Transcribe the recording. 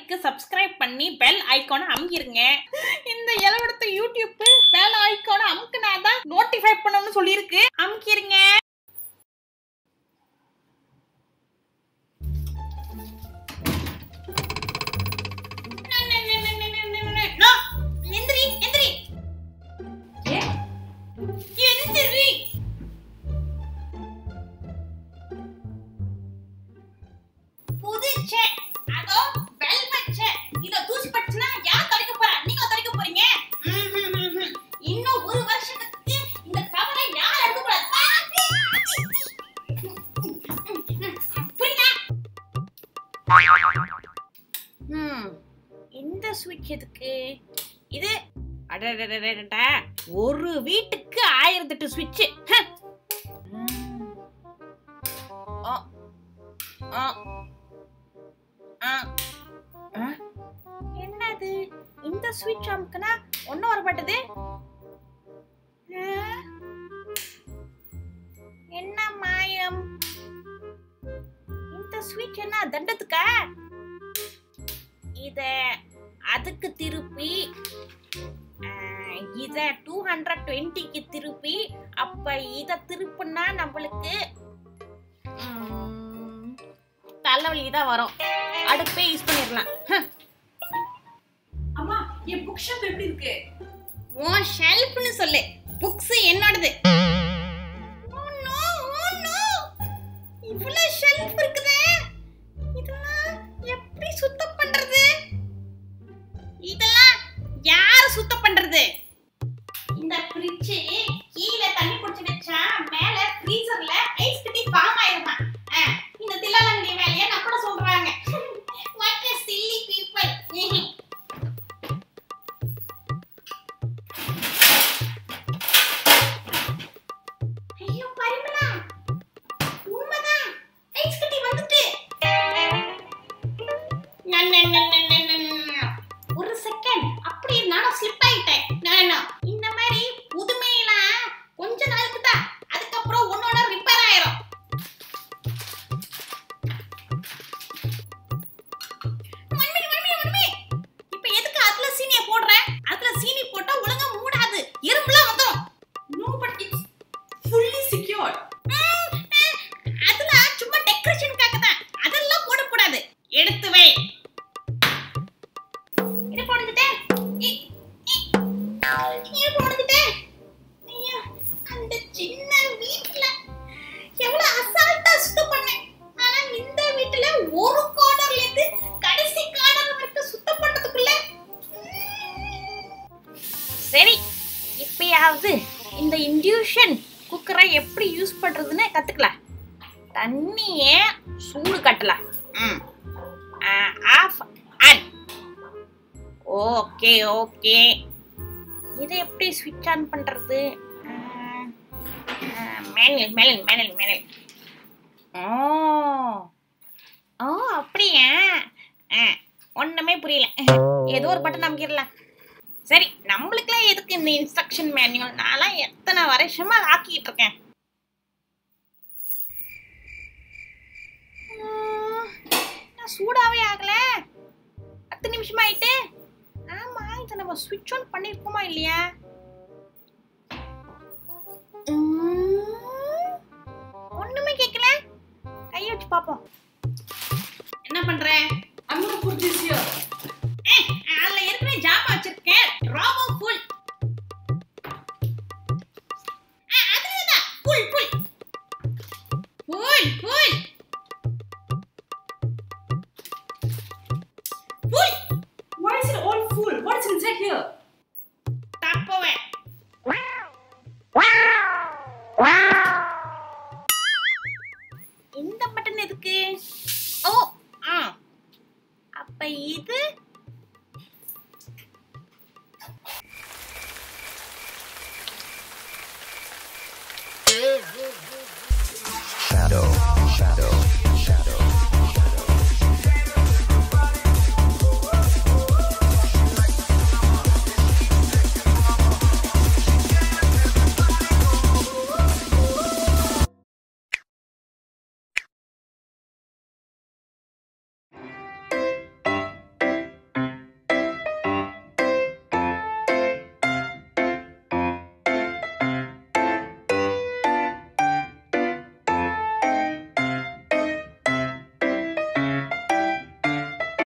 KellysKomedyக்கு subscribe பண்ணி bell icon அமுக்கிருங்க. இந்த எலவெடுத்த YouTube bell icon அமுக்குனாதான் notify பண்ணணும்னு சொல்லிருக்கு. அமுக்கிருங்க. இந்த ஸ்விட்ச் எதுக்கு இது அடடடடடா ஒரு வீட்டுக்கு 1008 ஸ்விட்ச் என்னது இந்த ஸ்விட்ச் அமுக்குனா ஒன்னும் வரப்பட்டது என்ன மாயம் இந்த ஸ்விட்ச் என்ன தண்டத்துக்கா இத அதுக்கு திருப்பி இத 220க்கு திருப்பி அப்ப இத திருப்புனா நம்மளுக்கு தலைவலி தான் வரும் அடுப்பே யூஸ் பண்ணிடலாம் அம்மா என் புக் ஷெல்ஃப் எப்படி இருக்கு உன் ஷெல்ஃப்னு சொல்லு புக்ஸ் என்னோடது இவ்வளவு ஷெல்ஃப் இருக்குதே இதெல்லாம் எப்படி சுத்தம் பண்றது இதெல்லாம் யார் சுத்தம் பண்றது இந்த ஃப்ரிட்ஜ் கீழ தண்ணி புடிச்சு வச்சா மேல ஃப்ரீசர்ல ஐஸ் கட்டி ஃபார்ம் ஆயிருமா இந்த தில்லாலங்கடி வேலைய நம்மள சொல்றாங்க வாட் a silly people ஐயோ பரிமளா உண்மைதான் ஐஸ் கட்டி வந்துட்டு ஒரு செகண்ட் அப்படி நானும் ஸ்லிப் ஆயிட்டேன் இந்த மாதிரி புதுமையெல்லாம் கொஞ்ச நாளுக்கு தான் அதுக்கப்புறம் ஒன்னோட ரிப்பேர் ஆயிரும் இப்ப எதுக்கு அதுல சீனியை போடுறேன் அதுல சீனி போட்டா ஒழுங்கா மூடாது எறும்புலாம் வந்துடும் no but it's fully secured அதெல்லாம் சும்மா டெக்கரேஷனுக்காக தான் அதெல்லாம் போடக்கூடாது எடுத்து வை இது போடுகிட்டே அந்த சின்ன வீட்டுல எவ்வளவு அசால்ட்டா சுத்தம் பண்ணேன் ஆனா இந்த வீட்டுல ஒரு கார்னர்ல இருந்து கடைசி கார்னர் வரைக்கும் சுத்தம் பண்றதுக்குள்ள சரி இப்பயாவது இந்த இண்டக்ஷன் குக்கரை எப்படி யூஸ் பண்றதுன்னு கத்துக்கலாம் தண்ணிய சூடு கட்டலாம் ஆஃப் ஆன் ஓகே ஓகே இதை எப்படி ஸ்விட்ச் ஆன் பண்றது மேனுவல் ஓ அப்படியா ஒண்ணுமே புரியல ஏதோ ஒரு பட்டன் நமக்கிடலாம் சரி நம்மளுக்குலாம் எதுக்கு இந்த இன்ஸ்ட்ரக்ஷன் மேனுவல் நான்லாம் எத்தனை வருஷமா ஆக்கிட்டு இருக்கேன் சூடாவே ஆகல 10 நிமிஷம் ஆயிட்டு ஆமா இதை நம்ம ஸ்விட்ச் ஆன் பண்ணிருக்கோமா இல்லையா ஒண்ணுமே கேட்கல கையை வச்சு பாப்போம் என்ன பண்ற I'm going to put this here அதுல ஏற்கனவே ஜாமா வச்சிருக்கேன் ராபோ ஃபுல் அதுதான் full full full full Why is it all full? What's inside here? தப்பவே இந்த பட்டன் எதுக்கு ஓ அப்ப இது